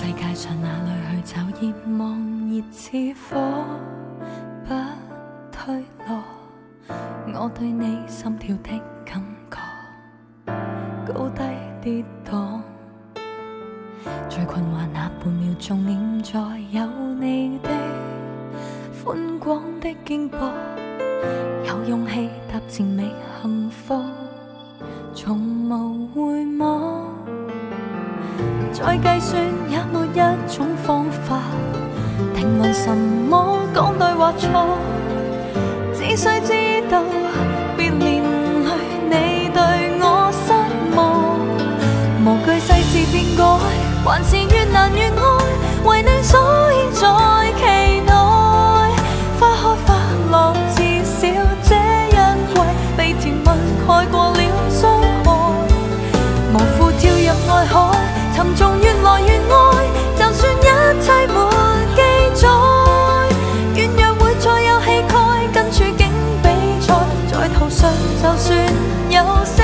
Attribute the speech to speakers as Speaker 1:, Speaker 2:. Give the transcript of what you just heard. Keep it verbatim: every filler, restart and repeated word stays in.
Speaker 1: 世界上哪里去找熱望熱似火，不退落。我對你心跳的感覺，高低跌宕。最困惑那半秒鐘，念在有你的寬廣的肩膊，有勇氣踏前覓幸福，從無回望。再計算也沒一種方法定論什麼講對或錯，只需知道別年裏你對我失望。無懼世事變改，還是越難越愛，為你所以在期待。花開花落，至少這一季被甜蜜蓋過了傷害。無負跳入愛海，沉重越來越愛，就算一切沒記載，軟弱會再有氣概，跟處境比賽，在途上就算有些